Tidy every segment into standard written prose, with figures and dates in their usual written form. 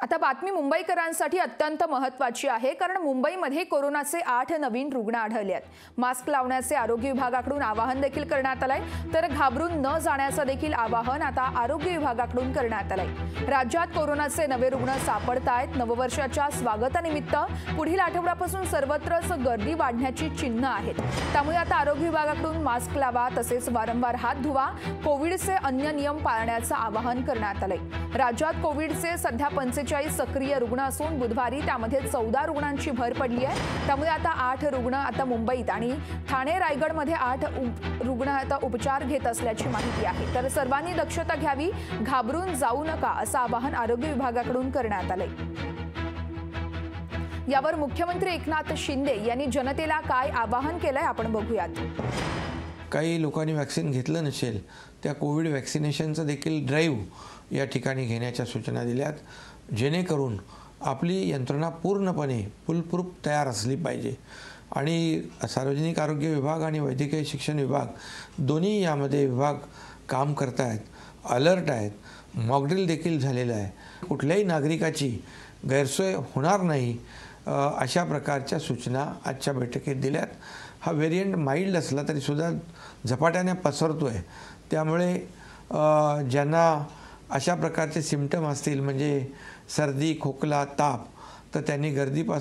आता बातमी मुंबईकरांसाठी अत्यंत महत्त्वाची आहे, कारण मुंबईमध्ये कोरोनाचे 8 नवीन रुग्ण आढळले आहेत। मास्क लावण्याचे आरोग्य विभागाकडून आवाहन देखील करण्यात आलंय, तर घाबरून न जाण्याचं देखील आवाहन आता आरोग्य विभागाकडून करण्यात आलंय। राज्यात कोरोनाचे नवे रुग्ण सापडतायत। नववर्षाच्या स्वागतानिमित्त पुढील आठवड्यापासून सर्वत्रच गर्दी वाढण्याची चिन्ह आहेत। त्यामुळे आता आरोग्य विभागाकडून मास्क लावा, तसेच वारंवार हात धुवा, कोविडचे अन्य नियम पाळण्याचं आवाहन करण्यात आलंय। राज्यात कोविडचे सध्या 45 सक्रिय रुग्ण असून बुधवारी त्यामध्ये 14 रुग्णांची भर पडली आहे। त्यामुळे आता 8 रुग्ण आता मुंबईत आणि ठाणे रायगडमध्ये 8 रुग्ण आता उपचार घेत असल्याची माहिती आहे। तर सर्वांनी दक्षता घ्यावी, घाबरून जाऊ नका असं आवाहन आरोग्य विभागाकडून करण्यात आलंय। यावर मुख्यमंत्री एकनाथ शिंदे यांनी जनतेला काय आवाहन केलंय आपण बघूयात। काही लोकांनी वॅक्सिन घेतलं नसेल त्या कोविड वॅक्सिनेशनचं देखील ड्राईव्ह या ठिकाणी घेण्याच्या सूचना दिल्यात, जेणेकरून आपली यंत्रणा पूर्णपणे फुलप्रूफ तयार असली पाहिजे। आणि सार्वजनिक आरोग्य विभाग आणि वैद्यकीय शिक्षण विभाग दोन्ही यामध्ये विभाग काम करत आहेत, अलर्ट आहेत। मॉकड्रिल देखील झालेलं आहे। कुठल्याही नागरिकाची गैरसोय होणार नाही अशा प्रकारच्या सूचना आजच्या बैठकीत दिल्यात। हा व्हेरियंट माइल्ड असला तरी सुद्धा झपाट्याने पसरतोय, त्यामुळे ज्यांना अशा प्रकारचे सिम्पटम असतील, म्हणजे सर्दी, खोकला, ताप, तर त्यांनी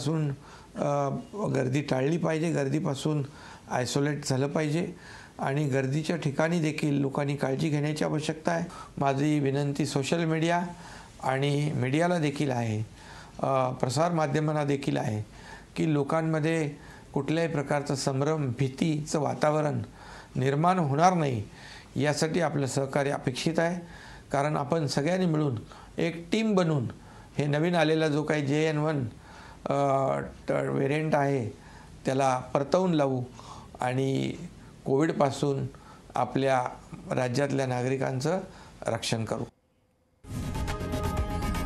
गर्दी टाळली पाहिजे, गर्दीपासून आयसोलेट झालं पाहिजे आणि गर्दीच्या ठिकाणी देखील लोकांनी काळजी घेण्याची आवश्यकता आहे। माझी विनंती सोशल मीडिया आणि मीडियाला देखील आहे, प्रसार माध्यमांना देखील आहे की लोकांमध्ये कुठल्याही प्रकारचं संभ्रम, भीतीचं वातावरण निर्माण होणार नाही यासाठी आपलं सहकार्य अपेक्षित आहे। कारण आपण सगळ्यांनी मिळून एक टीम बनून हे नवीन आलेला जो काही JN1 व्हेरियंट आहे त्याला परतवून लावू आणि कोविडपासून आपल्या राज्यातल्या नागरिकांचं रक्षण करू।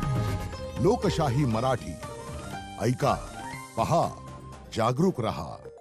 लोकशाही मराठी ऐका, पहा, जागरूक रहा।